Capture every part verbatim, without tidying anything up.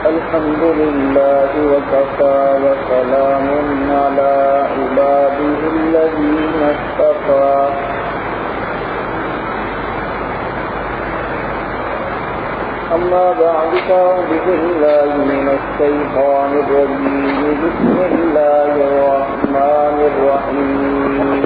الحمد لله وكفى وسلام على عباده الذين اصطفى أما بعد فأعوذ بالله من الشيطان الرجيم بسم الله الرحمن الرحيم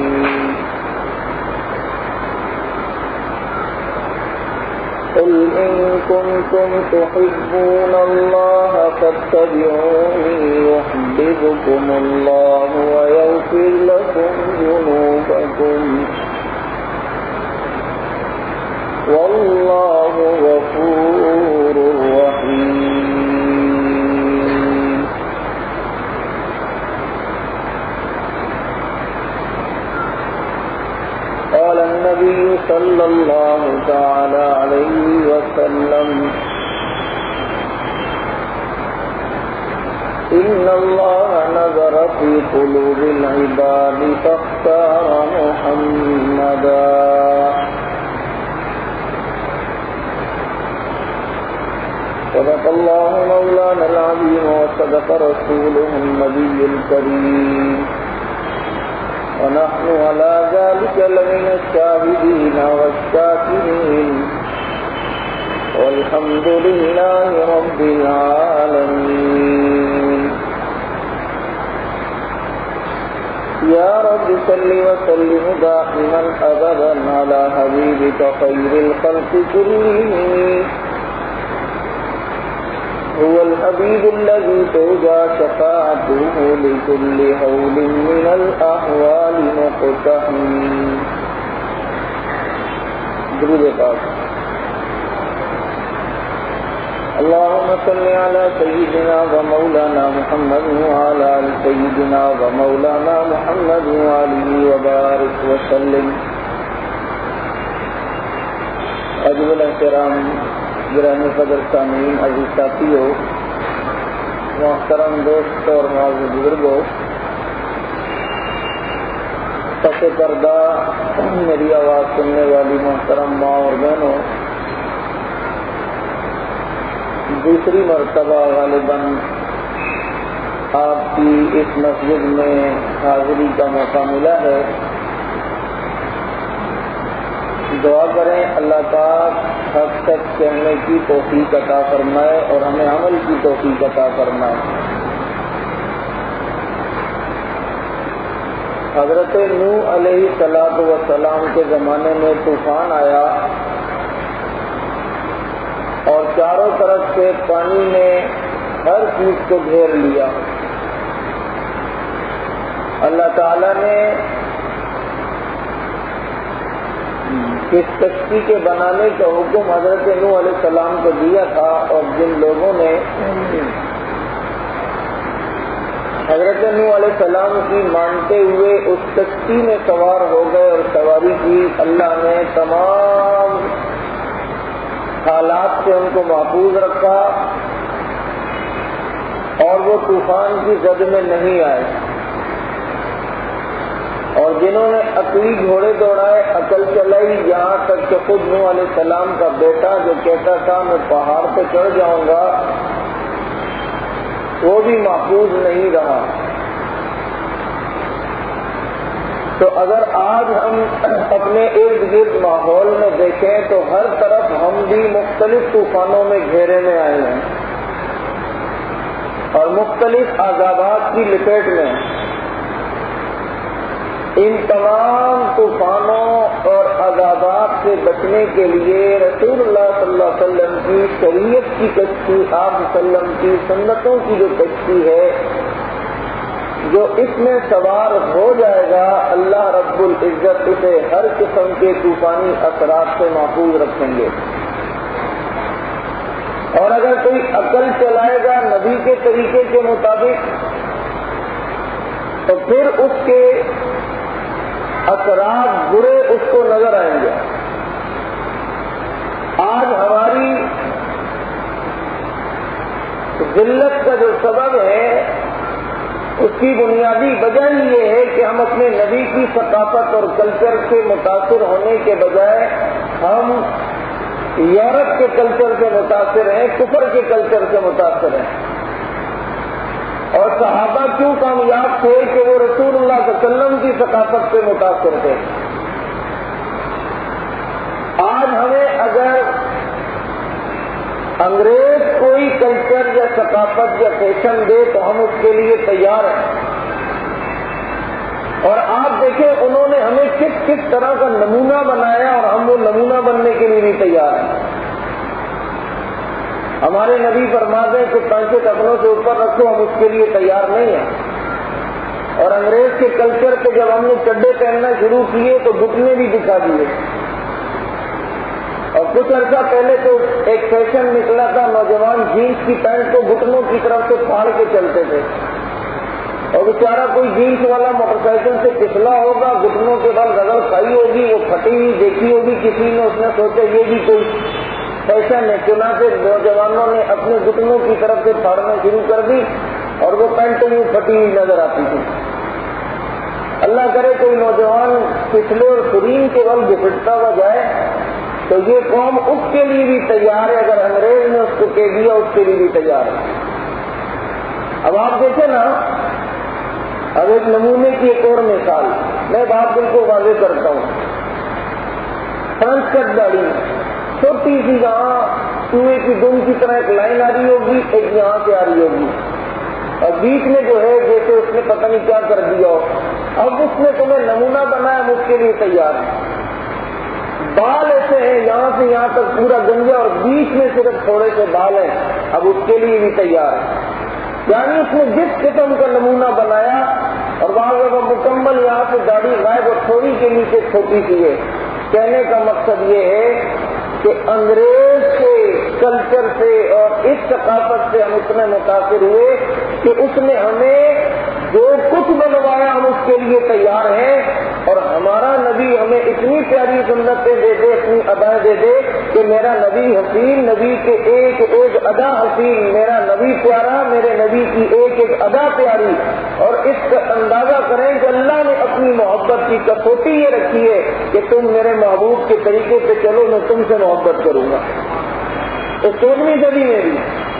قل إن كنتم تحبون الله فاتبعوني يحببكم الله ويغفر لكم ذنوبكم والله غفور رحيم. قال النبي صلى الله تعالى عليه وسلم إن الله نظر في قلوب العباد فاختار محمدا. صدق الله مولانا العظيم وصدق رسوله النبي الكريم ونحن على ذلك لمن الشاهدين والشاكرين والحمد لله رب العالمين. يا رب صل وسلم دائما أبدا على حبيبك خير الخلق كلهم. هو الحبيب الذي ترجى شفاعته لكل هول من الأحوال مقتحم. درود پاک. اللهم صل على سيدنا ومولانا محمد وعلى آل سيدنا ومولانا محمد وآله وبارك وسلم. عزیز الاحترام گرامی قدر سامعین، عزیز ساتھیو، محترم دوست اور معزز بزرگوں، پس پردہ میری آواز سننے والی محترم ماں اور بہنوں، دوسری مرتبہ غالباً آپ کی اس مسجد میں حاضری کا موقع ملا ہے. دعا کریں اللہ پاک حق تک کہنے کی توفیق عطا فرمائے اور ہمیں عمل کی توفیق عطا فرمائے. حضرت نوح علیہ الصلوۃ والسلام کے زمانے میں طوفان آیا اور چاروں طرف سے پانی نے ہر چیز کو گھیر لیا. اللہ تعالیٰ نے اس کشتی کے بنانے کا حکم حضرت نوح علیہ السلام کو دیا تھا، اور جن لوگوں نے حضرت نوح علیہ السلام کی مانتے ہوئے اس کشتی میں سوار ہو گئے اور سواری کی، اللہ نے تمام حالات سے ان کو محفوظ رکھا اور وہ طوفان کی زد میں نہیں آئے. اور جنہوں نے عقلی گھوڑے دوڑائے، عقل چلائی، یہاں تک کہ خود نوح علیہ السلام کا بیٹا جو کہتا تھا میں پہاڑ پہ چڑھ جاؤں گا، وہ بھی محفوظ نہیں رہا. تو اگر آج ہم اپنے ارد گرد ماحول میں دیکھیں تو ہر طرف ہم بھی مختلف طوفانوں میں گھیرے میں آئے ہیں اور مختلف عذابات کی لپیٹ میں. ان تمام طوفانوں اور عذابات سے بچنے کے لیے رسول اللہ صلی اللہ علیہ وسلم کی شریعت کی کشتی، آپ صلی اللہ علیہ وسلم کی سنتوں کی جو کشتی ہے، جو اس میں سوار ہو جائے گا، اللہ رب العزت اسے ہر قسم کے طوفانی اثرات سے محفوظ رکھیں گے. اور اگر کوئی عقل چلائے گا نبی کے طریقے کے مطابق تو پھر اس کے اثرات برے اس کو نظر آئیں گے. آج ہماری ذلت کا جو سبب ہے اس کی بنیادی وجہ یہ ہے کہ ہم اپنے نبی کی ثقافت اور کلچر سے متاثر ہونے کے بجائے ہم یورپ کے کلچر سے متاثر ہیں، کفر کے کلچر سے متاثر ہیں۔ اور صحابہ کیوں کامیاب تھے کہ وہ رسول اللہ صلی اللہ علیہ وسلم کی ثقافت سے متاثر تھے۔ آج ہمیں اگر انگریز کوئی کلچر یا ثقافت یا فیشن دے تو ہم اس کے لیے تیار ہیں، اور آپ دیکھیں انہوں نے ہمیں کس کس طرح کا نمونہ بنایا اور ہم وہ نمونہ بننے کے لیے بھی تیار ہیں۔ ہمارے نبی فرماتے ہیں کہ پانچے ٹکنوں سے اوپر رکھو، ہم اس کے لیے تیار نہیں ہیں۔ اور انگریز کے کلچر پہ جب ہم نے چڈے پہننا شروع کیے تو گھٹنے بھی دکھا دیے۔ اور کچھ عرصہ پہلے تو ایک فیشن نکلا تھا، نوجوان جینس کی پینٹ کو گھٹنوں کی طرف سے پھاڑ کے چلتے تھے، اور بیچارہ کوئی جینس والا موٹر سائیکل سے پچھلا ہوگا، گھٹنوں کے بل رگڑ کھائی ہوگی، وہ پھٹی ہوئی دیکھی ہوگی کسی نے، اس نے سوچا یہ بھی کوئی فیشن ہے، چنانچہ نوجوانوں نے اپنے گھٹنوں کی طرف سے پھاڑنا شروع کر دی اور وہ پینٹ بھی پھٹی ہوئی نظر آتی تھی۔ اللہ کرے کوئی نوجوان پچھلے اور فرین کے بل گھٹتا ہوا جائے تو یہ قوم اس کے لیے بھی تیار ہے، اگر انگریز نے اس کو کہہ دیا اس کے لیے بھی تیار ہے۔ اب آپ دیکھیں نا، اب ایک نمونے کی ایک اور مثال میں بات بالکل واضح کرتا ہوں۔ فرنٹ کٹ داڑھی، چھوٹی سی یہاں چوہے کی دم کی طرح ایک لائن آ رہی ہوگی، ایک یہاں سے آ رہی ہوگی، اور بیچ میں جو ہے جیسے اس نے پتہ نہیں کیا کر دیا ہو۔ اب اس نے تمہیں نمونہ بنایا، ہم اس کے لیے تیار ہیں۔ بال ایسے ہیں یہاں سے یہاں تک پورا گنجا اور بیچ میں صرف تھوڑے سے بال ہیں، اب اس کے لیے بھی تیار ہے۔ یعنی اس نے جس قسم کا نمونہ بنایا، اور وہاں وہ مکمل یہاں سے داڑھی غائب اور تھوڑی کے نیچے چھوٹی سی ہے۔ کہنے کا مقصد یہ ہے کہ انگریز کے کلچر سے اور اس ثقافت سے ہم اتنے متاثر ہوئے کہ اس نے ہمیں جو کچھ بنوایا ہم اس کے لیے تیار ہیں، اور ہمارا نبی ہمیں اتنی پیاری سنتیں دے دے، اتنی ادائیں دے دے کہ میرا نبی حسین، نبی کے ایک ایک ادا حسین، میرا نبی پیارا، میرے نبی کی ایک ایک ادا پیاری۔ اور اس کا اندازہ کریں کہ اللہ نے اپنی محبت کی کسوٹی یہ رکھی ہے کہ تم میرے محبوب کے طریقے پہ چلو، میں تم سے محبت کروں گا۔ تو چودہویں صدی میں بھی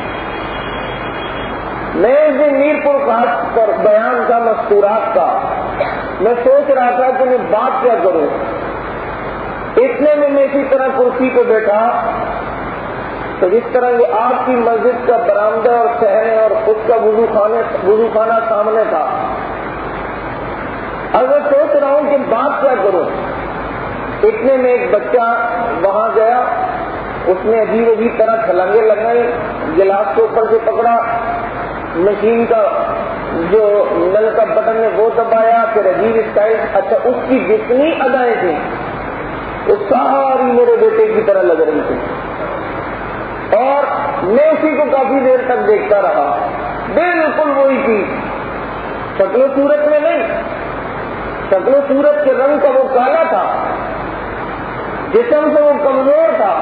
میں اس دن میر پور خاص پر بیان کا مستورات کا میں سوچ رہا تھا کہ میں بات کیا کروں۔ اتنے میں میں اسی طرح کرسی پہ بیٹھا تو جس طرح یہ آپ کی مسجد کا برآمدہ اور صحن اور اس کا وضو خانے وضو خانہ سامنے تھا، اب میں سوچ رہا ہوں کہ بات کیا کروں۔ اتنے میں ایک بچہ وہاں گیا، اس نے عجیب عجیب طرح چھلانگیں لگائی، گلاس کو اوپر سے پکڑا، مشین کا جو نل کا بٹن ہے وہ دبایا، پھر عجیب اسٹائل، اچھا اس کی جتنی ادائیں تھیں وہ ساری میرے بیٹے کی طرح لگ رہی تھی، اور میں اسی کو کافی دیر تک دیکھتا رہا۔ بالکل وہی چیز، شکل و صورت میں نہیں، شکل و صورت کے رنگ کا وہ کالا تھا، جسم سے وہ کمزور تھا،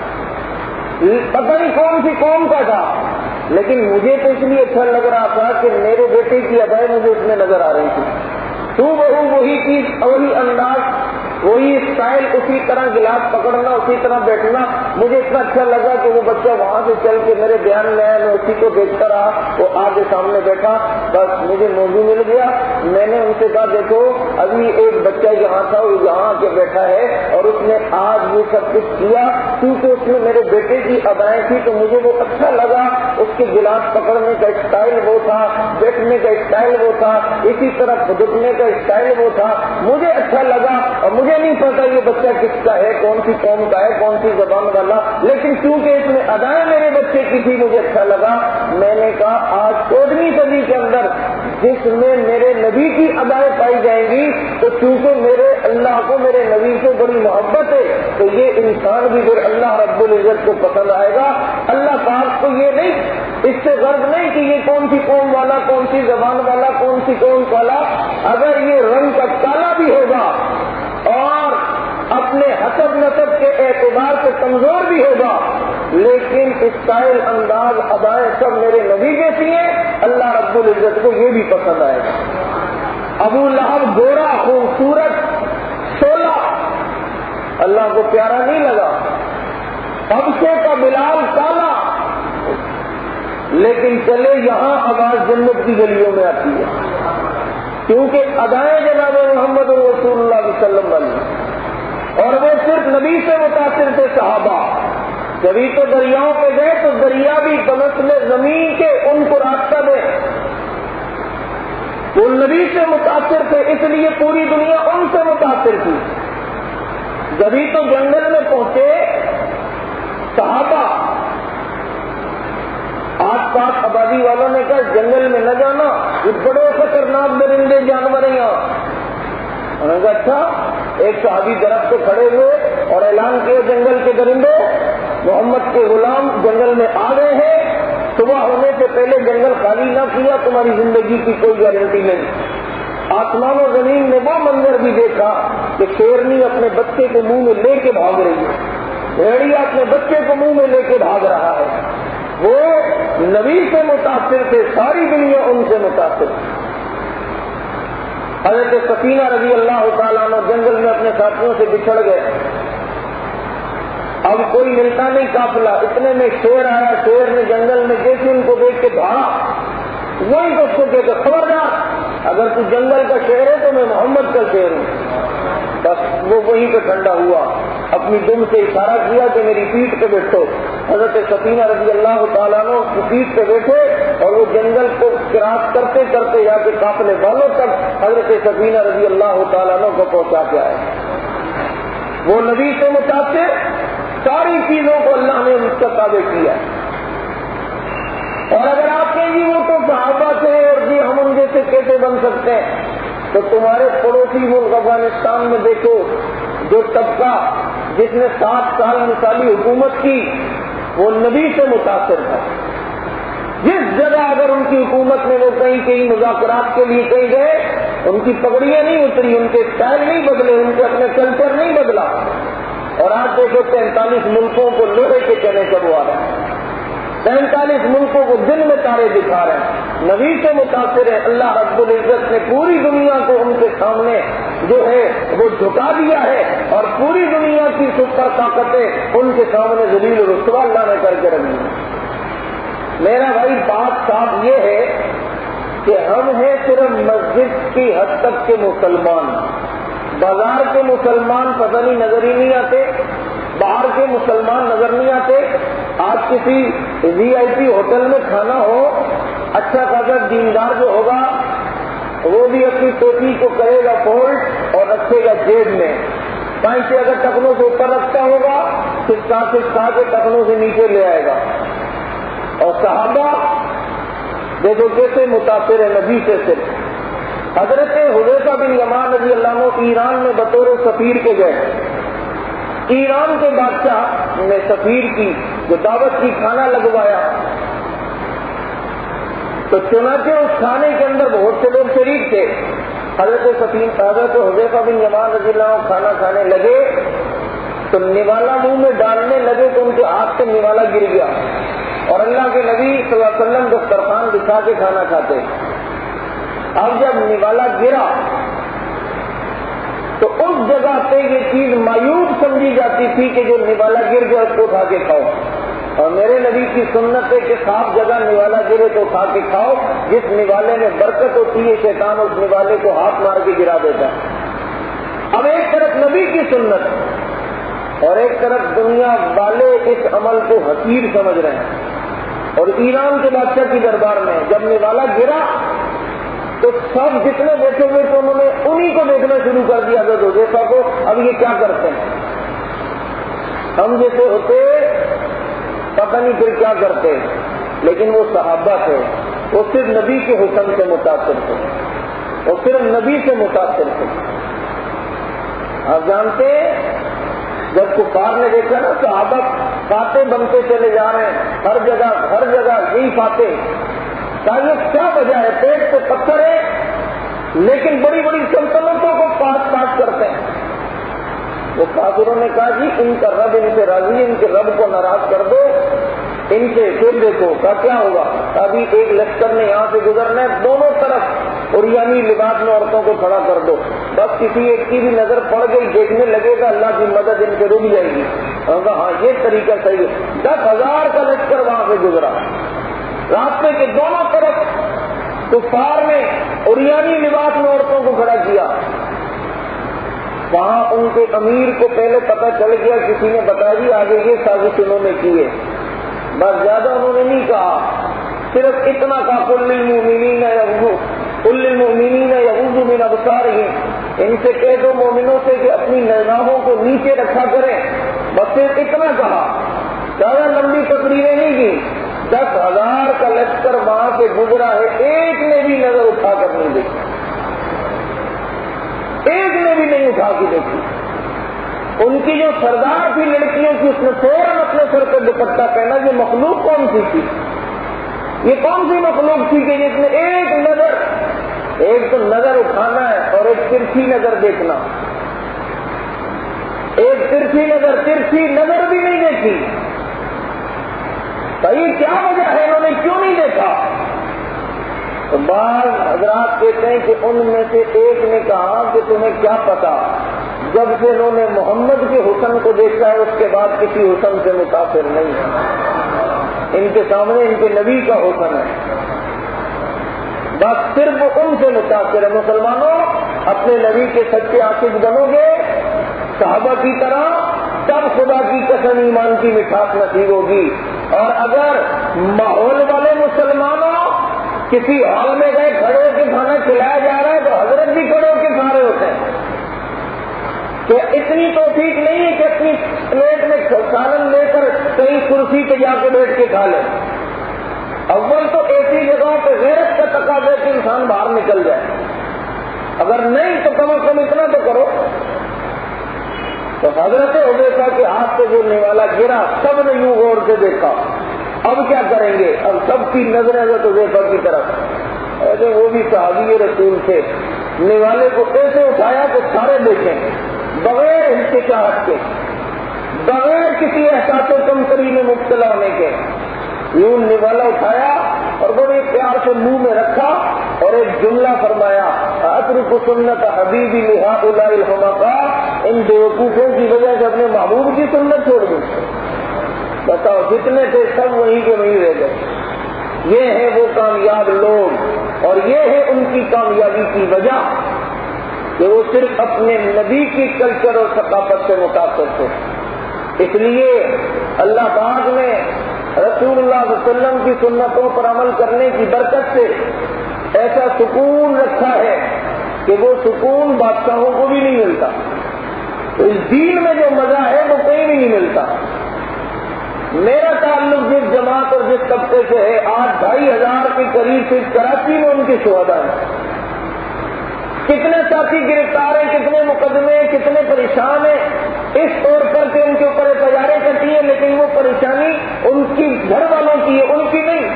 پتہ نہیں کون سی قوم کا تھا، لیکن مجھے تو اس لیے اچھا لگ رہا تھا کہ میرے بیٹے کی ادائیں مجھے اس میں نظر آ رہی تھی۔ تو بہو وہی چیز، وہی انداز، وہی اسٹائل، اسی طرح گلاس پکڑنا، اسی طرح بیٹھنا، مجھے اتنا اچھا لگا کہ وہ بچہ وہاں سے چل کے میرے بیان میں آیا، میں اسی کو دیکھتا رہا، وہ آگے سامنے بیٹھا، بس مجھے موضوع مل گیا۔ میں نے ان سے کہا دیکھو ابھی ایک بچہ یہاں تھا، وہ یہاں آ کے بیٹھا ہے، اور اس نے آج یہ سب کچھ کیا کیونکہ اس میں میرے بیٹے کی ادائیں تھی، تو مجھے وہ اچھا لگا۔ اس کے گلاس پکڑنے کا اسٹائل وہ تھا، بیٹھنے کا اسٹائل وہ تھا، اسی طرح خدکنے کا اسٹائل وہ تھا، مجھے اچھا لگا۔ اور مجھے نہیں پتا یہ بچہ کس کا ہے، کون سی قوم کا ہے، کون سی زبان والا، لیکن کیونکہ اس میں ادائیں میرے بچے کی تھی مجھے اچھا لگا۔ میں نے کہا آج چودہویں صدی کے اندر جس میں میرے نبی کی ادائیں پائی جائیں گی، تو چونکہ میرے اللہ کو میرے نبی سے بڑی محبت ہے، تو یہ انسان بھی پھر اللہ رب العزت کو پسند آئے گا۔ اللہ پاک کو یہ نہیں، اس سے غرض نہیں کہ یہ کون سی قوم والا، کون سی زبان والا، کون سی قوم والا، اگر یہ رنگ کا کالا بھی ہوگا اور اپنے حسب نسب کے اعتبار سے کمزور بھی ہوگا، لیکن اسٹائل، انداز، ادائیں سب میرے نبی جیسی ہیں، اللہ رب العزت کو یہ بھی پسند آئے گا۔ ابو لہب گورا، خوبصورت، شولا، اللہ کو پیارا نہیں لگا، حبشے کا بلال کالا، لیکن چلے یہاں آواز جنت کی گلیوں میں آتی ہے، کیونکہ ادائیں جناب محمد رسول اللہ صلی اللہ علیہ وسلم، اور وہ صرف نبی سے متاثر تھے صحابہ. جبھی تو دریاؤں پہ گئے تو دریا بھی بنسلے زمین کے ان کو راستہ دے. وہ نبی سے متاثر تھے، اس لیے پوری دنیا ان سے متاثر تھی. جبھی تو جنگل میں پہنچے صحابہ، آس پاس آبادی والوں نے کہا جنگل میں نہ جانا، یہ بڑے خطرناک درندے جانور ہیں یہاں. انہوں نے کہا اچھا. ایک صحابی درخت پہ کھڑے ہوئے اور اعلان کیا جنگل کے درندے محمد کے غلام جنگل میں آ گئے ہیں، صبح ہونے سے پہلے جنگل خالی نہ کیا تمہاری زندگی کی کوئی گارنٹی نہیں. آسمان و زمین نے وہ منظر بھی دیکھا کہ شیرنی اپنے بچے کو منہ میں لے کے بھاگ رہی ہے، بھیڑیا اپنے بچے کو منہ میں لے کے بھاگ رہا ہے. وہ نبی سے متاثر تھے، ساری دنیا ان سے متاثر تھی. حضرت سفینہ رضی اللہ تعالیٰ عنہ جنگل میں اپنے ساتھیوں سے بچھڑ گئے. اب کوئی ملتا نہیں قافلہ، اتنے میں شیر آیا. شیر نے جنگل میں جیسے ان کو دیکھ کے بھاگا، وہی تو اس کو کہتے خبردار، اگر تو جنگل کا شیر ہے تو میں محمد کا شیر ہوں. بس وہ وہیں پہ ٹھنڈا ہوا، اپنی دم سے اشارہ کیا کہ میری پیٹھ پہ بیٹھو. حضرت سفینہ رضی اللہ تعالیٰ عنہ کی پیٹھ پہ بیٹھے اور وہ جنگل کو کراس کرتے کرتے جا کے قافلے والوں تک حضرت سفینہ رضی اللہ تعالیٰ عنہ کو پہنچا کے آئے. وہ نبی سے متاثر، ساری چیزوں کو اللہ نے اس کا تابع کیا. اور اگر آپ کہیں گی وہ تو صحابہ سے اور جی ہم ان جیسے کیسے بن سکتے ہیں، تو تمہارے پڑوسی ملک افغانستان میں دیکھو، جو طبقہ جس نے سات سال مثالی حکومت کی وہ نبی سے متاثر تھا. جس جگہ اگر ان کی حکومت میں وہ کہیں کہیں مذاکرات کے لیے کہیں گئے، ان کی پگڑیاں نہیں اتری، ان کے اسٹائل نہیں بدلے، ان کے اپنے کلچر نہیں بدلا. اور آج دیکھو تینتالیس ملکوں کو لوہے کے چنے چبوا رہے ہیں، تینتالیس ملکوں کو دن میں تارے دکھا رہے ہیں. نبی سے متاثر ہے. اللہ رب العزت نے پوری دنیا کو ان کے سامنے جو ہے وہ جھکا دیا ہے، اور پوری دنیا کی سپر طاقتیں ان کے سامنے ذلیل و رسوا اللہ نے کر کے رکھ دی. میرا بھائی بات صاف یہ ہے کہ ہم ہیں صرف مسجد کی حد تک کے مسلمان. بازار کے مسلمان پتہ نہیں نظر ہی نہیں آتے، باہر کے مسلمان نظر نہیں آتے. آج کسی وی آئی پی ہوٹل میں کھانا ہو، اچھا خاصا دیندار جو ہوگا وہ بھی اپنی ٹوپی کو کرے گا فولڈ اور رکھے گا جیب میں. پانچ سے اگر ٹکنوں سے اوپر رکھتا ہوگا سکھا سکھا کے ٹکنوں سے نیچے لے آئے گا. اور صحابہ دیکھو کیسے متاثر ہے نبی سے. صرف حضرت حذیفہ بن یمان رضی اللہ عنہ ایران میں بطور سفیر کے گئے. ایران کے بادشاہ نے سفیر کی جو دعوت کی کھانا لگوایا، تو چنانچہ اس کھانے کے اندر بہت سے لوگ شریک تھے. حضرت سفیر حضرت حذیفہ بن یمان رضی اللہ عنہ کھانا کھانے لگے تو نوالا منہ میں ڈالنے لگے تو ان کے ہاتھ سے نوالا گر گیا، اور اللہ کے نبی صلی اللہ علیہ وسلم دسترخوان بچھا کے کھانا کھاتے. اب جب نوالا گرا تو اس جگہ سے یہ چیز مایوب سمجھی جاتی تھی کہ جو نوالا گر گیا اس کو اٹھا کے کھاؤ. اور میرے نبی کی سنت ہے کہ صاف جگہ نوالا گرے تو اٹھا کے کھاؤ. جس نوالے میں برکت ہوتی ہے شیطان اس نوالے کو ہاتھ مار کے گرا دیتا ہے. اب ایک طرف نبی کی سنت اور ایک طرف دنیا والے اس عمل کو حقیر سمجھ رہے ہیں. اور ایران کے بادشاہ کی دربار میں جب نوالا گرا تو سب جتنے بیٹھے ہوئے تو انہوں نے انہی کو دیکھنا شروع کر دیا حضرت حذیفہ کو. اب یہ کیا کرتے ہیں؟ ہم جیسے ہوتے پتہ نہیں پھر کیا کرتے. لیکن وہ صحابہ تھے، وہ صرف نبی کے حکم سے متاثر تھے، وہ صرف نبی سے متاثر تھے. آپ جانتے جب کفار نے دیکھا نا صحابہ فاتح بنتے چلے جا رہے ہیں، ہر جگہ ہر جگہ یہی فاتح، یہ کیا وجہ ہے؟ پیٹ پہ پتھر ہے لیکن بڑی بڑی سلطنتوں کو پاس پاس کرتے ہیں. وہ کافروں نے کہا جی ان کا رب ان سے راضی ہے، ان کے رب کو ناراض کر دو، ان سے پھر دیکھو کا کیا ہوگا. ابھی ایک لشکر نے یہاں سے گزرنا ہے، دونوں طرف اور یعنی لباس میں عورتوں کو کھڑا کر دو. بس کسی ایک کی بھی نظر پڑ گئی، دیکھنے لگے گا اللہ کی مدد ان سے رک جائے گی. اور کہا ہاں یہ طریقہ صحیح ہے. دس ہزار کا لشکر وہاں سے گزرا. راستے کے دونوں طرف کفار نے اوریانی لباس میں عورتوں کو کھڑا کیا. وہاں ان کے امیر کو پہلے پتہ چل گیا, کسی نے بتا دی آگے یہ سازش انہوں نے کی ہے. بس زیادہ انہوں نے نہیں کہا, صرف اتنا کہا قل للمؤمنین یغضوا قل للمؤمنین یغضوا من ابصارہم, ان سے کہہ دو مومنوں سے کہ اپنی نگاہوں کو نیچے رکھا کریں. بس صرف اتنا کہا, زیادہ لمبی تقریریں نہیں کی. دس ہزار کا لشکر وہاں سے گزرا ہے, ایک نے بھی نظر اٹھا کر نہیں دیکھی, ایک نے بھی نہیں اٹھا کے دیکھی. ان کی جو سردار تھی لڑکیوں کی, اس نے فوراً اپنے سر پہ دوپٹہ پہنا. یہ مخلوق کون سی تھی, یہ کون سی مخلوق تھی کہ جس نے ایک نظر, ایک تو نظر اٹھانا ہے اور ایک ترچھی نظر دیکھنا, ایک ترچھی نظر ترچھی نظر بھی نہیں دیکھی. بھائی کیا وجہ ہے, انہوں نے کیوں نہیں دیکھا؟ تو بعض حضرات کہتے ہیں کہ ان میں سے ایک نے کہا کہ تمہیں کیا پتا, جب سے انہوں نے محمد کے حسن کو دیکھا ہے اس کے بعد کسی حسن سے متاثر نہیں ہے. ان کے سامنے ان کے نبی کا حسن ہے, بس صرف ان سے متاثر ہے. مسلمانوں اپنے نبی کے سچے عاشق بنو گے صحابہ کی طرح, تب خدا کی قسم ایمان کی مٹھاس نصیب ہوگی. اور اگر ماحول والے مسلمانوں کسی ہال میں گئے, کھڑے ہو کے کھانا کھلایا جا رہا ہے تو حضرت بھی کھڑے ہو کے کھا رہے ہوتے ہیں. کہ اتنی توفیق نہیں ہے کہ اپنی پلیٹ میں سالن لے کر کہیں کرسی پہ جا کے بیٹھ کے کھا لیں. اول تو ایسی جگہوں پہ غیرت کا تقاضا ہے کہ انسان باہر نکل جائے, اگر نہیں تو کم از کم اتنا تو کرو. تو حضرت حذیفہ کے ہاتھ سے گرنے والا گرا, سب نے یوں غور سے دیکھا. اب کیا کریں گے, اب سب کی نظریں حضرت حذیفہ کی طرف. ایسے وہ بھی صحابی رسول تھے, نوالے کو ایسے اٹھایا کہ سارے دیکھیں, بغیر ہچکچاہٹ کے, بغیر کسی احساس و کمتری میں مبتلا ہونے کے. یوں نوالا اٹھایا اور بڑے پیار سے منہ میں رکھا اور ایک جملہ فرمایا, اترک سنت حبیبی لہؤلاء الحمقاء, ان بیوقوفوں کی وجہ سے اپنے محبوب کی سنت چھوڑ دی. بتاؤ جتنے تھے سب وہیں کے وہیں رہ گئے. یہ ہیں وہ کامیاب لوگ, اور یہ ہے ان کی کامیابی کی وجہ کہ وہ صرف اپنے نبی کی کلچر اور ثقافت سے متاثر تھے. اس لیے اللہ پاک نے رسول اللہ صلی اللہ علیہ وسلم کی سنتوں پر عمل کرنے کی برکت سے ایسا سکون رکھا ہے کہ وہ سکون بادشاہوں کو بھی نہیں ملتا. تو اس دین میں جو مزہ ہے وہ کہیں بھی نہیں ملتا. میرا تعلق جس جماعت اور جس طبقے سے ہے, آج ڈھائی ہزار کے قریب سے کراچی میں ان کے شہداء ہیں. کتنے ساتھی گرفتار ہیں, کتنے مقدمے, کتنے پریشان ہیں, اس طور پر کہ ان کے اوپر تجاریں کرتی ہیں, لیکن وہ پریشانی ان کی گھر والوں کی ہے, ان کی نہیں.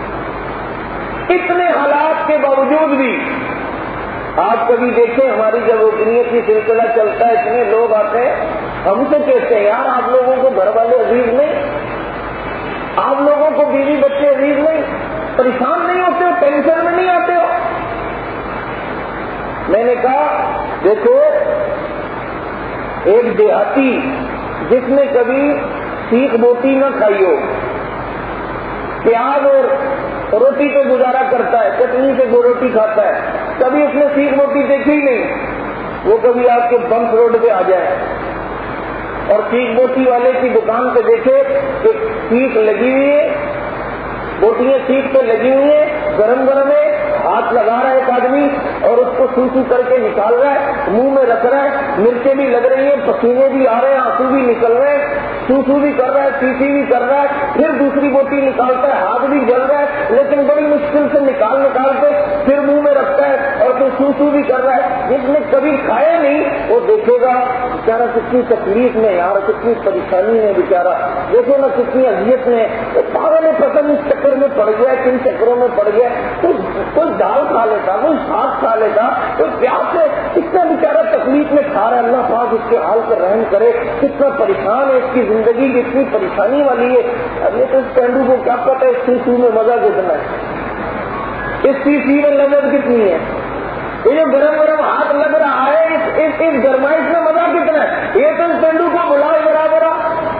اتنے حالات کے باوجود بھی آپ کبھی دیکھیں, ہماری جب رکنیت کی سلسلہ چلتا ہے, اتنے لوگ آتے ہیں, ہم تو کہتے ہیں یار آپ لوگوں کو گھر والے عزیز نہیں, آپ لوگوں کو بیوی بچے عزیز نہیں, پریشان نہیں ہوتے ہو, ٹینشن میں نہیں آتے ہو. میں نے کہا دیکھو, ایک دیہاتی جس نے کبھی سیخ بوٹی نہ کھائی ہو, پیاز اور روٹی پہ گزارا کرتا ہے, چٹنی سے دو روٹی کھاتا ہے, کبھی اس نے سیخ بوٹی دیکھی ہی نہیں, وہ کبھی آپ کے بمپ روڈ پہ آ جائے اور سیخ بوٹی والے کی دکان پہ دیکھے کہ سیخ لگی ہوئی ہے, بوٹیاں سیخ پہ لگی ہوئی ہیں, گرم گرم ہے, ہاتھ لگا رہا ہے ایک آدمی اور اس کو سو سو کر کے نکال رہا ہے, منہ میں رکھ رہا ہے, مرچیں بھی لگ رہی ہیں, پسینے بھی آ رہے ہیں, آنسو بھی نکل رہے ہیں, سو سو بھی کر رہا ہے, چیسی بھی کر رہا ہے, پھر دوسری بوٹی نکالتا ہے, ہاتھ بھی جل رہا ہے, لیکن بڑی مشکل سے نکال نکال کے پھر منہ میں رکھتا ہے اور پھر سو سو بھی کر رہا ہے. جس نے کبھی کھایا نہیں وہ دیکھے گا بیچارہ کتنی تکلیف میں یار, کتنی پریشانی میں بیچارہ, دیکھو نا کتنی اذیت میں, پاگل نے پسند اس چکر میں پڑ گیا, کن چکروں میں پڑ گیا. تو کوئی دال کھا لیتا, کوئی ساگ کھا لیتا, کوئی پیاس سے کتنا بیچارہ تکلیف میں کھا رہا ہے. اللہ پاک اس کے حال پر رحم کرے, کتنا پریشان ہے, اس کی زندگی کتنی پریشانی والی ہے. اب یہ تو اس پینڈو کو کیا پتا ہے اس سی سی میں مزہ کتنا ہے, اس سی سی میں لذت کتنی ہے, یہ جو گرم گرم ہاتھ لگ رہا ہے اس اس, اس گرمائش میں مزہ کتنا ہے. یہ تو اس پینڈو کو بلاؤ برابر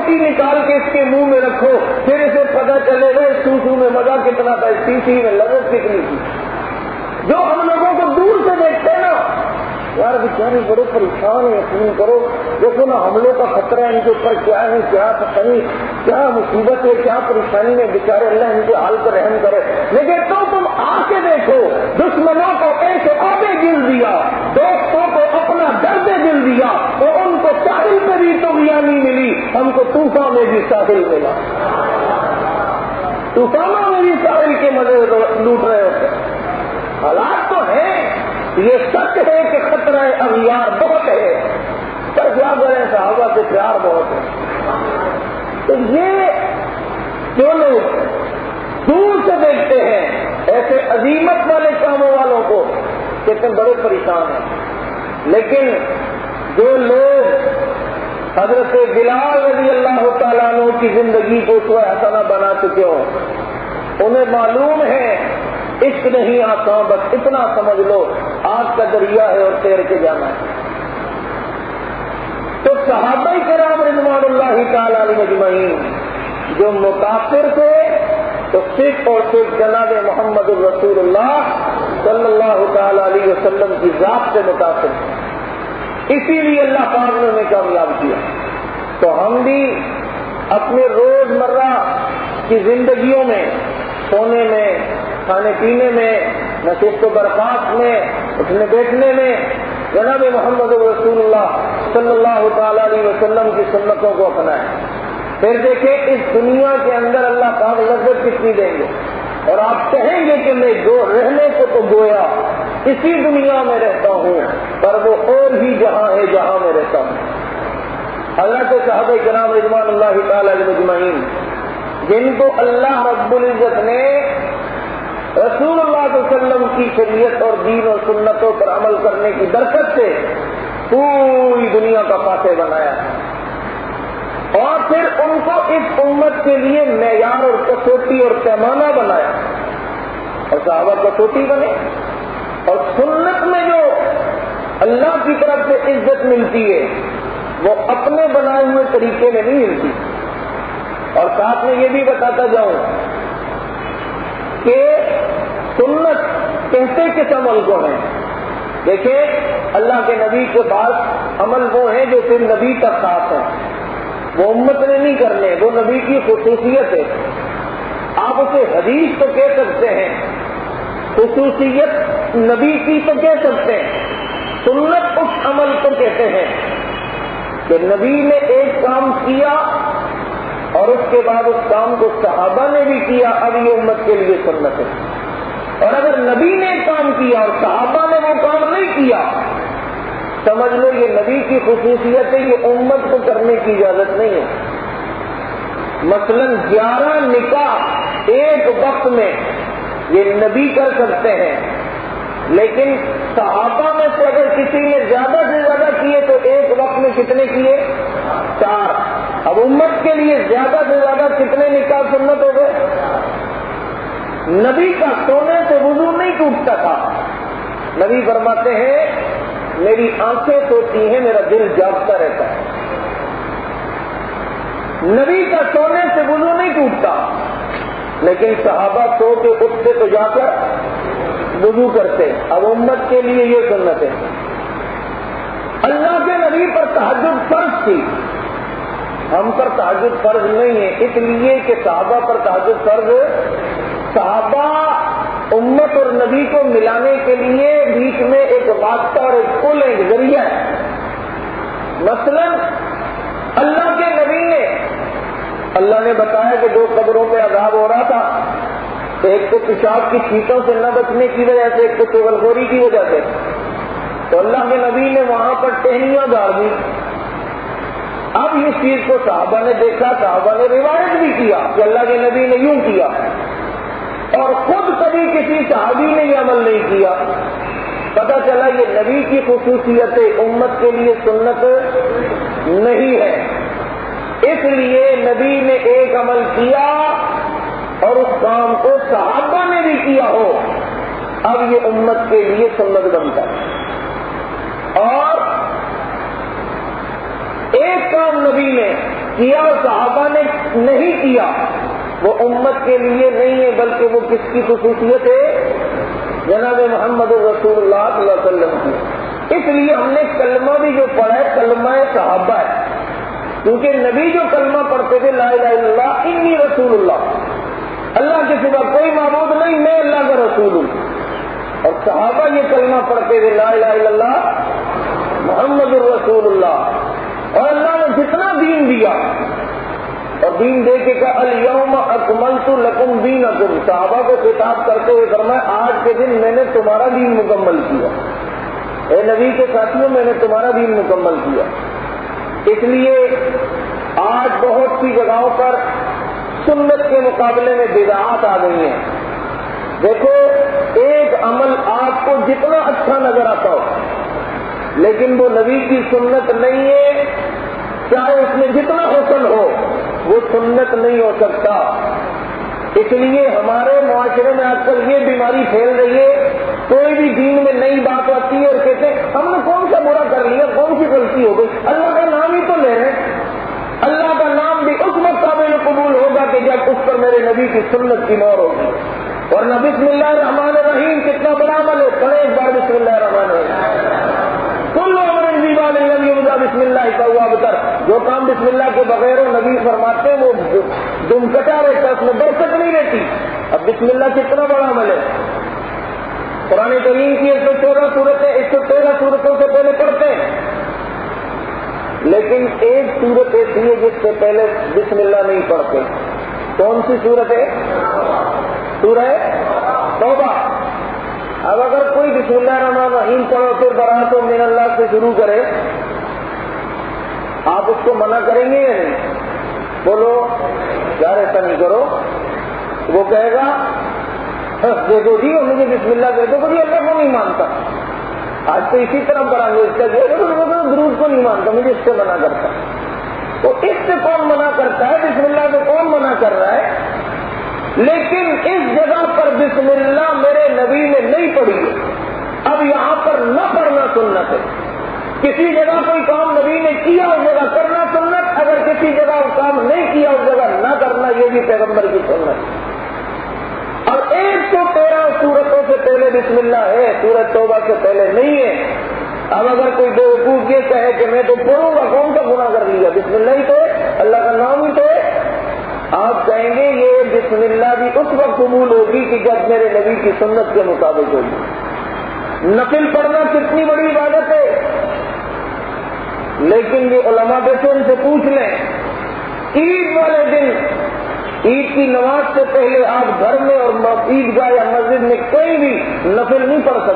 रोटी निकाल के इसके मुंह में रखो, फिर इसे पता चले गए सूसू में मजा कितना था, सीसी में लज्जत कितनी थी। जो हम लोगों को दूर से देखते हैं ना, यार बेचारे बड़े परेशान है, यकीन करो, देखो ना हमलों का खतरा है, इनके ऊपर क्या है, क्या पता नहीं क्या मुसीबत है, क्या परेशानी है, बेचारे अल्लाह इनके हाल पर रहम करे। लेकिन तो तुम आके देखो, दुश्मनों को एक आबे गिर दिया, दोस्तों को अपना दर्द दिल दिया, तो उनको साहिल पे भी तो ज्ञानी मिली, हमको तूफान में भी साहिल मिला। तूफानों में भी साहिल के मजे लूट रहे होते। हालात तो है, ये सच है कि खतरा अगियार बहुत है, पर क्या करें, साहबा से प्यार बहुत है। तो ये जो लोग दूर से देखते हैं ऐसे अजीमत वाले कामों वालों को, कितने बड़े परेशान हैं। लेकिन जो लोग हजरत बिलाल रज़ी अल्लाह तआला अन्हु की जिंदगी को उसवा हसना बना चुके हो, उन्हें मालूम है इश्क नहीं आसान, बस इतना समझ लो आग का दरिया है और तैर के जाना है। तो सहाबाए किराम रिज़वानुल्लाहि तआला अलैहिम अजमईन जो मुतासिर थे, तो सिर्फ और सिर्फ जनाब मोहम्मद रसूलुल्लाह सल्लल्लाहु तआला अलैहि वसल्लम की जात से मुतासिर थे, इसीलिए अल्लाह पाक ने उन्हें कामयाब किया। तो हम भी अपने रोजमर्रा की जिंदगियों में, सोने में, खाने पीने में, नशिस्त बर्खास्त में, उठने बैठने में जनाब मोहम्मद रसूलुल्लाह सल्लल्लाहु तआला अलैहि वसल्लम की सुन्नतों को अपनाएं। फिर देखें इस दुनिया के अंदर अल्लाह पाक लज्जत कितनी देंगे, और आप कहेंगे कि मैं गो रहने को तो गोया इसी दुनिया में रहता हूँ, पर वो और ही जहां है जहां मैं रहता हूँ। अल्लाह के सहाबा किराम रिज़वानुल्लाहि तआला अलैहिम अजमईन, जिनको अल्लाह रब्बुल इज्जत ने रसूलुल्लाह सल्लल्लाहु अलैहि वसल्लम की शरीयत और दीन और सुन्नतों पर अमल करने की बरकत से पूरी दुनिया का फातह बनाया, और फिर उनको इस उम्मत के लिए मेयार और कसौटी और पैमाना बनाया, और सहाबा कसौटी बने। और सुन्नत में जो अल्लाह की तरफ से इज्जत मिलती है वो अपने बनाए हुए तरीके में नहीं मिलती। और साथ में ये भी बताता जाऊं कि सुन्नत कहते किस अमल को है। देखिए अल्लाह के नबी के पास अमल वो है जो सिर्फ नबी तक खास है, वो उम्मत ने नहीं करने, वो नबी की खुसूसियत है। आप उसे हदीस तो कह सकते हैं, खुसूसियत नबी की तो कह सकते हैं, सुन्नत उस अमल को कहते हैं कि नबी ने एक काम किया और उसके बाद उस काम को सहाबा ने भी किया, अब ये उम्मत के लिए सुन्नत है। और अगर नबी ने एक काम किया और सहाबा ने वो काम नहीं किया, समझ लो ये नबी की खुसूसियत है, ये उम्मत को करने की इजाजत नहीं है। मसलन ग्यारह निकाह एक वक्त में ये नबी कर सकते हैं, लेकिन सहाबा में से अगर किसी ने ज्यादा से ज्यादा किए तो एक वक्त में कितने किए? चार। अब उम्मत के लिए ज्यादा से ज्यादा कितने निकाह सुन्नत हो गए? नबी का सोने से वुजू नहीं टूटता था। नबी फरमाते हैं मेरी आंखें सोती हैं, मेरा दिल जागता रहता है। नबी का सोने से वुजू नहीं टूटता, लेकिन सहाबा सो के उठते तो जाकर वुजू करते। अब उम्मत के लिए ये सुन्नत है। अल्लाह के नबी पर तहज्जुद फर्ज थी, हम पर तहज्जुद फर्ज नहीं है, इसलिए कि सहाबा पर तहज्जुद फर्ज। सहाबा उम्मत और नबी को मिलाने के लिए बीच में एक वास्ता और एक पुल, एक जरिया है। मसलन अल्लाह के नबी ने अल्लाह ने बताया कि दो कब्रों पे अज़ाब हो रहा था, एक तो पेशाब की छींटों से न बचने की वजह से, एक तो चुगलखोरी की वजह से। तो अल्लाह के नबी ने वहां पर टहनियां गाड़ दी। अब इस चीज को सहाबा ने देखा, सहाबा ने रिवायत भी किया कि अल्लाह के नबी ने यूं किया, और खुद कभी किसी सहाबी ने यह अमल नहीं किया। पता चला ये नबी की खुसूसियत उम्मत के लिए सुन्नत नहीं है। इसलिए नबी ने एक अमल किया और उस काम को सहाबा ने भी किया हो, अब ये उम्मत के लिए सुन्नत बनता है। और एक काम नबी ने کیا صحابہ نے نہیں کیا وہ امت کے لیے نہیں ہے، بلکہ وہ کس کی خصوصیت ہے؟ جناب محمد رسول اللہ صلی اللہ علیہ وسلم کی۔ اس لیے ہم نے کلمہ بھی جو پڑھا ہے کلمہ صحابہ ہے، کیونکہ نبی جو کلمہ پڑھتے تھے لا الہ الا اللہ انی رسول اللہ، اللہ کے سوا کوئی معبود نہیں، میں اللہ کا رسول ہوں، اور صحابہ یہ کلمہ پڑھتے تھے لا الہ الا اللہ محمد الرسول اللہ، اور اللہ نے جتنا دین دیا اور دین دے کے کہا الیوم اکملت لکم دینکم، صحابہ کو خطاب کرتے ہوئے فرمایا آج کے دن میں نے تمہارا دین مکمل کیا، اے نبی کے ساتھیوں میں نے تمہارا دین مکمل کیا۔ اس لیے آج بہت سی جگہوں پر سنت کے مقابلے میں بدعات آ گئی ہیں۔ دیکھو ایک عمل آپ کو جتنا اچھا نظر آتا ہو لیکن وہ نبی کی سنت نہیں ہے، چاہے اس میں جتنا حسن ہو وہ سنت نہیں ہو سکتا۔ اس لیے ہمارے معاشرے میں آج کل یہ بیماری پھیل رہی ہے، کوئی بھی دین میں نئی بات آتی ہے اور کہتے ہیں ہم نے کون سا برا کر لیا، کون سی غلطی ہو گئی، اللہ کا نام ہی تو لے رہے ہیں۔ اللہ کا نام بھی اس وقت قابل قبول ہوگا کہ جب اس پر میرے نبی کی سنت کی مہر ہوگی، ورنہ بسم اللہ الرحمن الرحیم کتنا بڑا عمل ہے، پڑھے ایک بار بسم اللہ الرحمن الرحیم، کل امر زیبا لم یبدا بسم اللہ کا ہوا بتر، جو کام بسم اللہ کے بغیر نبی فرماتے ہیں وہ دم کٹا رہتا ہے، اس میں برکت نہیں رہتی۔ اب بسم اللہ کتنا بڑا عمل ہے، قرآن کریم کی ایک سو چودہ صورتیں ایک سو تیرہ صورتوں سے پہلے پڑھتے ہیں، لیکن ایک صورت ایسی ہے جس سے پہلے بسم اللہ نہیں پڑھتے۔ کون سی صورت ہے؟ سورہ توبہ۔ اب اگر کوئی بسم اللہ الرحمن الرحیم پڑھو پھر برات و من اللہ سے شروع کرے، آپ اس کو منع کریں گے یا نہیں؟ بولو یار ایسا نہیں کرو، وہ کہے گا دے دو جی اور مجھے بسم اللہ کہہ دو، جی اللہ کو نہیں مانتا، آج تو اسی طرح کریں گے، اس کا درود کو نہیں مانتا، مجھے اس سے منع کرتا۔ تو اس سے کون منع کرتا ہے؟ بسم اللہ کو کون منع کر رہا ہے؟ لیکن اس جگہ پر بسم اللہ میرے نبی نے نہیں پڑھی ہے، اب یہاں پر نہ پڑھنا سنت ہے۔ کسی جگہ کوئی کام نبی نے کیا اس جگہ کرنا سنت، اگر کسی جگہ وہ کام نہیں کیا اس جگہ نہ کرنا یہ بھی پیغمبر کی سنت۔ اور ایک سو تیرہ سورتوں سے پہلے بسم اللہ ہے، سورۃ توبہ سے پہلے نہیں ہے۔ اب اگر کوئی بیوقوف یہ کہے کہ میں تو پڑھوں گا، کون سا گناہ کر لیا، بسم اللہ ہی تو ہے، اللہ کا نام ہی تو ہے، آپ کہیں گے یہ بسم اللہ بھی اس وقت قبول ہوگی کہ جب میرے نبی کی سنت کے مطابق ہوگی۔ نفل پڑھنا کتنی بڑی عبادت ہے، لیکن یہ علماء بیٹھے ان سے پوچھ لیں، عید والے دن عید کی نماز سے پہلے آپ گھر میں اور عیدگاہ یا مسجد میں کہیں بھی نفل نہیں پڑھ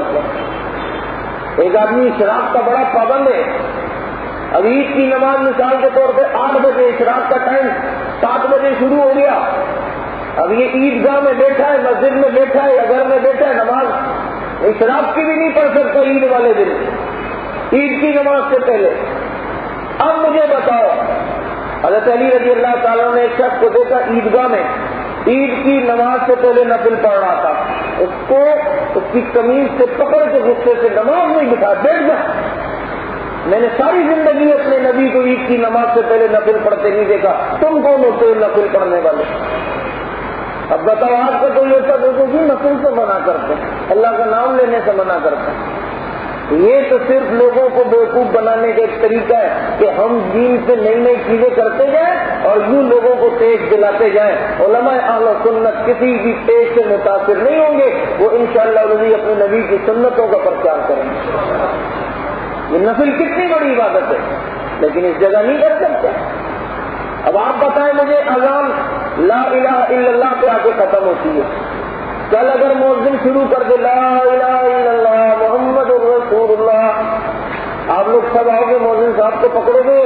سکتے۔ ایک آدمی اشراق کا بڑا پابند ہے، اب عید کی نماز مثال کے طور پہ آٹھ بجے اشراق کا ٹائم سات بجے شروع ہو گیا، اب یہ عیدگاہ میں بیٹھا ہے، مسجد میں بیٹھا ہے یا گھر میں بیٹھا ہے، نماز اشراق کی بھی نہیں پڑھ سکتا عید والے دن، عید کی نماز سے پہلے۔ اب مجھے بتاؤ، حضرت علی رضی اللہ تعالیٰ نے ایک شخص کو دیکھا عیدگاہ میں عید کی نماز سے پہلے نفل پڑھ رہا تھا، اس کو اس کی قمیض سے پکڑ کے غصے سے نماز نہیں بٹھا، بیٹھ جا، میں نے ساری زندگی اپنے نبی کو عید کی نماز سے پہلے نفل پڑھتے نہیں دیکھا، تم کون ہوتے ہو نفل پڑھنے والے؟ اب بتاؤ آپ کا کوئی ایسا دیکھو جی نفل سے منع کرتے ہیں، اللہ کا نام لینے سے منع کرتے ہیں۔ یہ تو صرف لوگوں کو بیوقوف بنانے کا ایک طریقہ ہے کہ ہم دین سے نئی نئی چیزیں کرتے جائیں اور یوں لوگوں کو تیز دلاتے جائیں۔ علماء اہل سنت کسی بھی تیز سے متاثر نہیں ہوں گے، وہ انشاءاللہ العزیز اپنے نبی کی سنتوں کا پرچار کریں گے۔ یہ نفل کتنی بڑی عبادت ہے، لیکن اس جگہ نہیں کر سکتے۔ اب آپ بتائیں مجھے، اذان لا الہ الا اللہ پہ آ کے ختم ہوتی ہے، کل اگر مؤذن شروع کر دے لا الہ الا اللہ محمد الرسول اللہ، آپ لوگ سب آؤ گے مؤذن صاحب کو پکڑو گے یا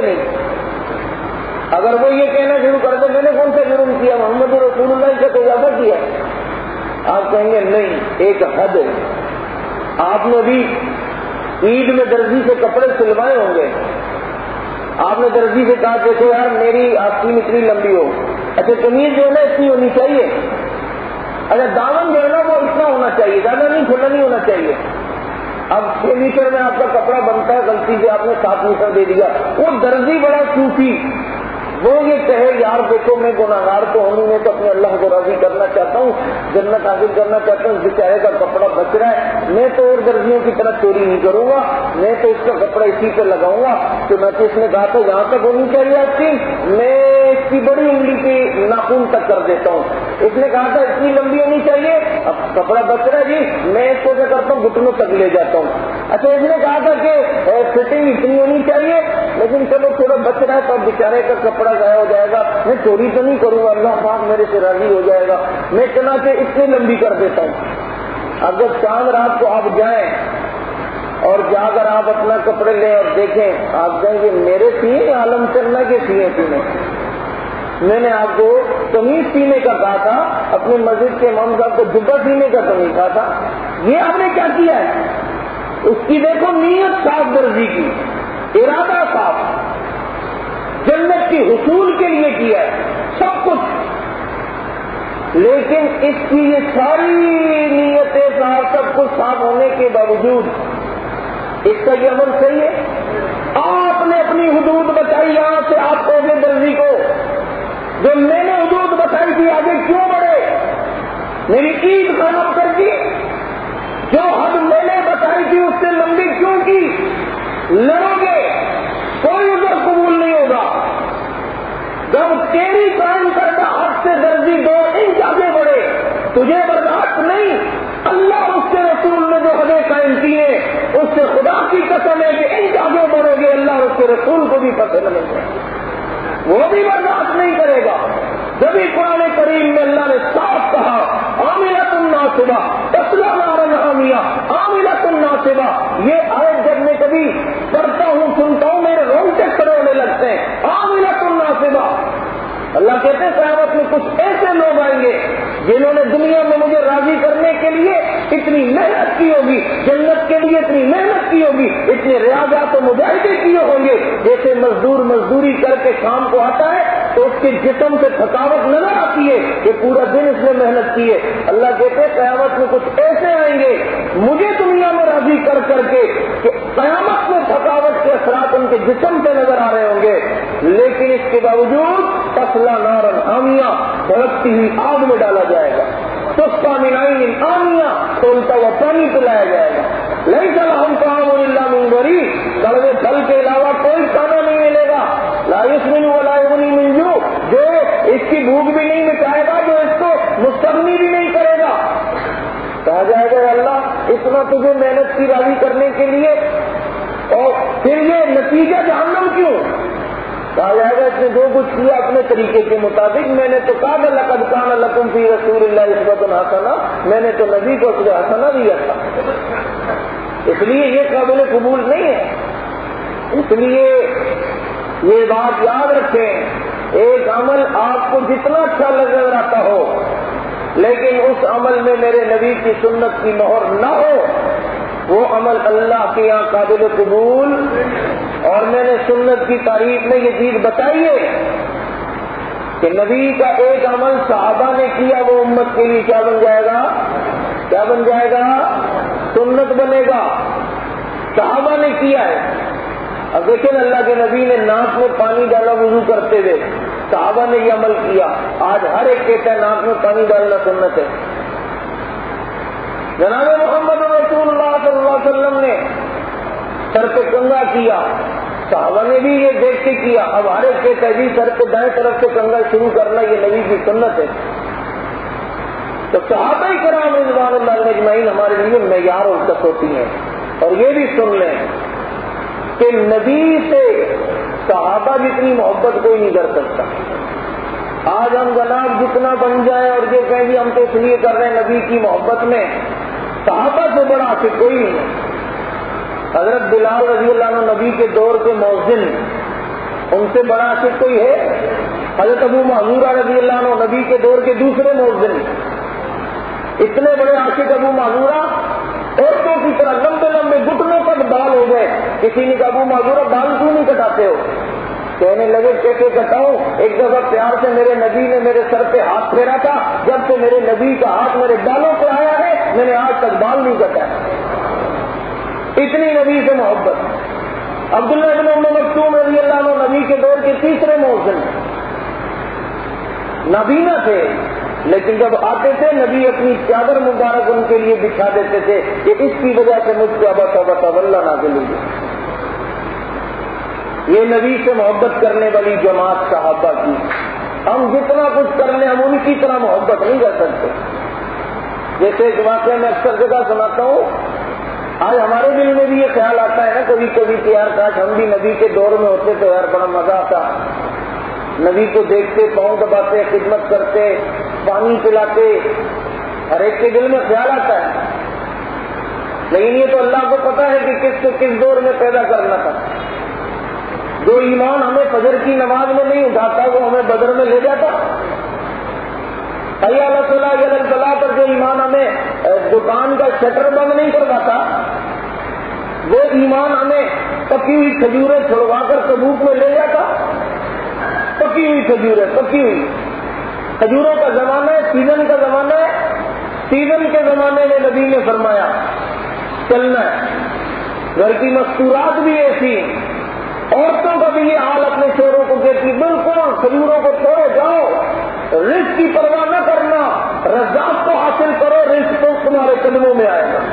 نہیں؟ اگر وہ یہ کہنا شروع کر دے میں نے کون سا جرم کیا، محمد رسول اللہ کا تجاوز کیا، آپ کہیں گے نہیں، ایک حد ہے۔ آپ نے بھی عید میں درزی سے کپڑے سلوائے ہوں گے، آپ نے درزی سے کہا دیکھو یار میری آستین اتنی لمبی ہو، اچھا قمیض جو ہے نا اتنی ہونی چاہیے، اچھا دامن جو ہے نا وہ اتنا ہونا چاہیے، زیادہ نہیں کھلا نہیں ہونا چاہیے۔ اب چھ میٹر میں آپ کا کپڑا بنتا ہے، غلطی سے آپ نے سات میٹر دے دیا، وہ درزی بڑا صوفی، وہ یہ کہے یار دیکھو میں گناہگار تو ہوں، میں تو اپنے اللہ کو راضی کرنا چاہتا ہوں، جنت حاصل کرنا چاہتا ہوں، بیچارے کا کپڑا بچ رہا ہے، میں تو اور درزیوں کی طرح چوری نہیں کروں گا، میں تو اس کا کپڑا اسی پہ لگاؤں گا کہ میں تو اس نے کہا تھا یہاں تک ہونی چاہیے آپ کی، میں اس کی بڑی انگلی کی ناخن تک کر دیتا ہوں، اس نے کہا تھا اتنی لمبی ہونی چاہیے، اب کپڑا بچ رہا ہے جی میں اس کو کیا کرتا ہوں گھٹنوں تک لے جاتا ہوں، اچھا اس نے کہا تھا کہ فٹنگ اتنی ہونی چاہیے لیکن چلو تھوڑا بچ رہا ہے تو بیچارے کا کپڑا ضائع ہو جائے گا، میں چوری تو نہیں کروں گا، اللہ پاک میرے سے راضی ہو جائے گا، میں چنانچہ اتنی لمبی کر دیتا ہوں۔ اب جب چاند رات کو آپ جائیں اور جا کر آپ اپنا کپڑے لیں اور دیکھیں، آپ کہیں گے میرے سیے عالم چلنا کے سیے سینے، میں نے آپ کو قمیض سینے کا کہا تھا، اپنی مسجد کے امام صاحب کو جبہ سینے کا تو نہیں کہا تھا، یہ آپ نے کیا کیا ہے؟ اس کی دیکھو نیت صاف درزی کی، ارادہ صاف، جنت کی حصول کے لیے کیا ہے سب کچھ، لیکن اس کی یہ ساری نیتیں صاف سب کچھ صاف ہونے کے باوجود اس کا یہ عمل صحیح ہے؟ آپ نے اپنی حدود بتائی، یہاں سے آپ کو درزی کو جو میں نے حدود بتائی تھی آگے کیوں بڑھے؟ میری عید خراب کر دی، جو حد میں نے بتائی تھی اس سے لمبی کیوں کی؟ لڑو گے کوئی ادھر قبول نہیں ہوگا، جب تیری قائم کردہ حد سے درزی دو انچ آگے بڑھے تجھے برداشت نہیں، اللہ اس کے رسول نے جو حدیں قائم کی ہیں اس سے خدا کی قسم ہے کہ انچ آگے بڑھو گے اللہ اس کے رسول کو بھی پسند نہیں ہے، وہ بھی برداشت نہیں کرے گا۔ جبھی قرآن کریم میں اللہ نے صاف کہا عاملۃ ناصبہ تصلیٰ نارا حامیہ، عاملۃ ناصبہ، یہ آیت جب میں کبھی پڑھتا ہوں سنتا ہوں میرے رونگٹے کھڑے ہونے لگتے ہیں، عاملۃ ناصبہ۔ اللہ کہتے ہیں قیامت میں کچھ ایسے لوگ آئیں گے جنہوں نے دنیا میں مجھے راضی کرنے کے لیے اتنی محنت کی ہوگی، جنت کے لیے اتنی محنت کی ہوگی، اتنے ریاضات و مجاہدے کیے ہوں گے، جیسے مزدور مزدوری کر کے شام کو آتا ہے تو اس کے جسم سے تھکاوٹ نظر آتی ہے کہ پورا دن اس نے محنت کی ہے۔ اللہ کہتے ہیں قیامت میں کچھ ایسے آئیں گے مجھے دنیا میں راضی کر کر کے کہ قیامت میں تھکاوٹ کے اثرات ان کے جسم پہ نظر آ رہے ہوں گے، لیکن اس کے باوجود تصلیٰ نارا حامیہ، بھڑکتی ہوئی آگ میں ڈالا جائے گا، تسقیٰ من عین آنیہ، کھولتا ہوا پانی پلایا جائے گا، لیس لہم طعام الا من ضریع، کڑوے پھل کے علاوہ کوئی کھانا نہیں ملے گا، لا یسمن ولا یغنی من جوع، جو اس کی بھوک بھی نہیں مٹائے گا، جو اس کو مستغنی بھی نہیں کرے گا۔ کہا جائے گا اللہ اتنا تجھے محنت کی راضی کرنے کے لیے اور پھر یہ نتیجہ جہنم کیوں؟ کہا جائے گا اس نے جو کچھ کیا اپنے طریقے کے مطابق، میں نے تو کہا کہ لقد کان لکم فی رسول اللہ اسوۃ حسنہ، میں نے تو نبی کو اسوہ حسنہ دیا تھا، اس لیے یہ قابل قبول نہیں ہے۔ اس لیے یہ بات یاد رکھیں، ایک عمل آپ کو جتنا اچھا نظر آتا ہو لیکن اس عمل میں میرے نبی کی سنت کی مہر نہ ہو، وہ عمل اللہ کے یہاں قابل قبول۔ اور میں نے سنت کی تعریف میں یہ چیز بتائی ہے کہ نبی کا ایک عمل صحابہ نے کیا وہ امت کے لیے کیا بن جائے گا؟ کیا بن جائے گا؟ سنت بنے گا، صحابہ نے کیا ہے۔ اب دیکھیں اللہ کے نبی نے ناک میں پانی ڈالا وضو کرتے ہوئے، صحابہ نے یہ عمل کیا، آج ہر ایک کہتا ہے ناک میں پانی ڈالنا سنت ہے۔ جناب محمد رسول اللہ صلی اللہ علیہ وسلم نے سر پہ کنگا کیا، صحابہ نے بھی یہ دیکھ کے کیا، اب ہر ایک کہتا ہے جی سر پہ دائیں طرف سے کنگا شروع کرنا یہ نبی کی سنت ہے۔ تو صحابہ کرام رضوان اللہ اجمعین ہمارے لیے معیار اور کسوٹی ہیں۔ اور یہ بھی سن لیں کہ نبی سے صحابہ جتنی محبت کوئی نہیں کر سکتا۔ آج ہم جناب جتنا بن جائیں اور یہ کہیں گے ہم تو اس لیے کر رہے ہیں نبی کی محبت میں، صحابہ سے بڑا عاشق کوئی نہیں۔ حضرت بلال رضی اللہ عنہ نبی کے دور کے مؤذن، ان سے بڑا عاشق کوئی ہے؟ حضرت ابو محذورہ رضی اللہ عنہ نبی کے دور کے دوسرے مؤذن، اتنے بڑے عاشق ابو محذورہ عورتوں کی طرح لمبے لمبے گھٹنوں تک بال ہو گئے۔ کسی نے کہا ابو محذورہ بال کیوں نہیں کٹاتے ہو؟ کہنے لگے کیسے کٹاؤں، ایک دفعہ پیار سے میرے نبی نے میرے سر پہ ہاتھ پھیرا تھا، جب سے میرے نبی کا ہاتھ میرے بالوں پہ آیا ہے میں نے آج تک بال نہیں کٹایا، اتنی نبی سے محبت۔ عبداللہ بن ام مکتوم رضی اللہ عنہ نبی کے دور کے تیسرے مؤذن، نابینا تھے، لیکن جب آتے تھے نبی اپنی چادر مبارک ان کے لیے بچھا دیتے تھے کہ اس کی وجہ سے مجھ کو ابا توبہ توبہ نازل ہوئی۔ یہ نبی سے محبت کرنے والی جماعت صحابہ کی، ہم جتنا کچھ کر لیں ہم ان کی طرح محبت نہیں کر سکتے۔ جیسے ایک واقعہ میں اکثر جگہ سناتا ہوں، آج ہمارے دل میں بھی یہ خیال آتا ہے نا کبھی کبھی کہ یار کاش ہم بھی نبی کے دور میں ہوتے تو یار بڑا مزہ آتا، نبی کو دیکھتے، پاؤں دباتے، خدمت کرتے، پانی پلاتے، ہر ایک کے دل میں خیال آتا ہے۔ لیکن یہ تو اللہ کو پتا ہے کہ کس کو کس دور میں پیدا کرنا تھا۔ جو ایمان ہمیں فجر کی نماز میں نہیں اٹھاتا وہ ہمیں بدر میں لے جاتا۔ حی علی الصلاۃ علی الفلاح پر جو ایمان ہمیں دکان کا شٹر بند نہیں کرواتا، وہ ایمان ہمیں پکی ہوئی کھجوریں چھڑوا کر تبوک میں لے جاتا۔ پکی ہوئی کھجوریں، پکی ہوئی کھجوروں کا زمانہ ہے، سیزن کا زمانہ ہے، سیزن کے زمانے میں نبی نے فرمایا چلنا ہے۔ گھر کی مستورات بھی ایسی، عورتوں کا بھی یہ حال اپنے شوہروں کو کہتی بالکل کھجوروں کو چھوڑو جاؤ، رزق کی پرواہ نہ کرنا، رزاق کو حاصل کرو، رزق تو تمہارے قدموں میں آئے گا۔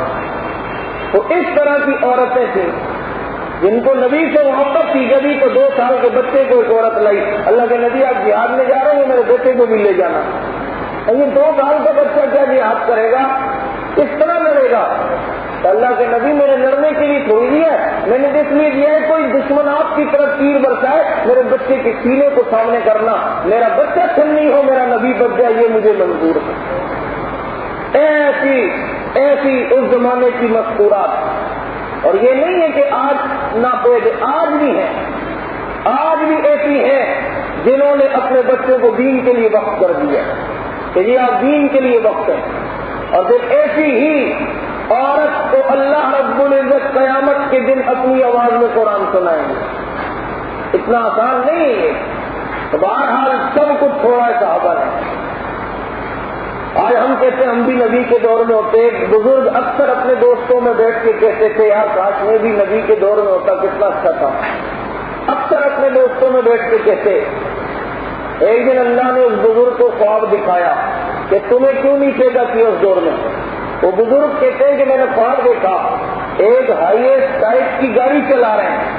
تو اس طرح کی عورتیں تھیں جن کو نبی سے محبت تھی۔ نبی کو دو سال کے بچے کو ایک عورت لائی، اللہ کے نبی آپ جہاد میں جا رہے ہیں، میرے بیٹے کو بھی لے جانا۔ یہ دو سال کا بچہ کیا جہاد کرے گا، کس طرح لڑے گا؟ اللہ کے نبی میرے لڑنے کے لیے تھوڑی دیا ہے، میں نے اس لیے دیا ہے کوئی دشمن آپ کی طرف تیر برسائے میرے بچے کے سینے کو سامنے کرنا، میرا بچہ چھنی ہو، میرا نبی بچ جائے، یہ مجھے منظور ہے۔ ایسی ایسی اس زمانے کی مستورات، اور یہ نہیں ہے کہ آج نہ پیدے، آج بھی ہیں، آج بھی ایسی ہیں جنہوں نے اپنے بچوں کو دین کے لیے وقف کر دیا کہ یہ آپ دین کے لیے وقف ہیں۔ اور پھر ایسی ہی عورت کو اللہ رب العزت قیامت کے دن اپنی آواز میں قرآن سنائیں گے۔ اتنا آسان نہیں ہے یہ، بہرحال سب کچھ چھوڑا ہے صحابہ نے۔ آج ہم کہتے ہیں ہم بھی نبی کے دور میں ہوتے، بزرگ اکثر اپنے دوستوں میں بیٹھ کے کہتے تھے یار کاش میں بھی نبی کے دور میں ہوتا کتنا اچھا تھا۔ اکثر اپنے دوستوں میں بیٹھ کے کہتے۔ ایک دن اللہ نے اس بزرگ کو خواب دکھایا کہ تمہیں کیوں نہیں پیدا کیا اس دور میں؟ وہ بزرگ کہتے ہیں کہ میں نے خواب دیکھا ایک ہائیسٹ ٹائپ کی گاڑی چلا رہے ہیں۔